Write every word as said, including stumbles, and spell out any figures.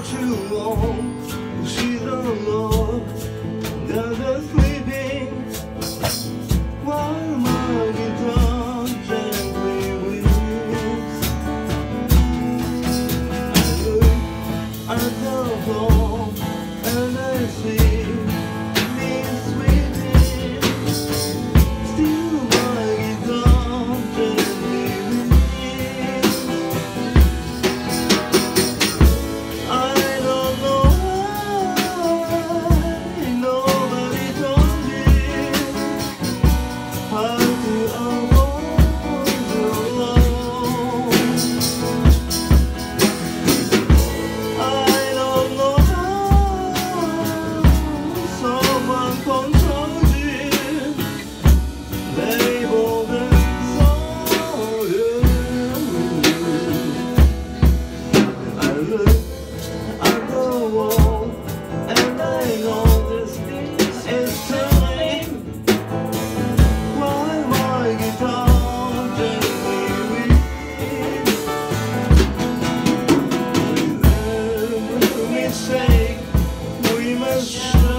too long. She's alone, never sleeping, while my guitar gently weeps. I look at the floor and I see me sweeping. Still my guitar gently weeps. I don't know why nobody told me how to avoid the love. I don't know how someone controls it, labeled and sold it. I look at the wall and I know this is time. Why my guitar gently weeps. With every mistake we must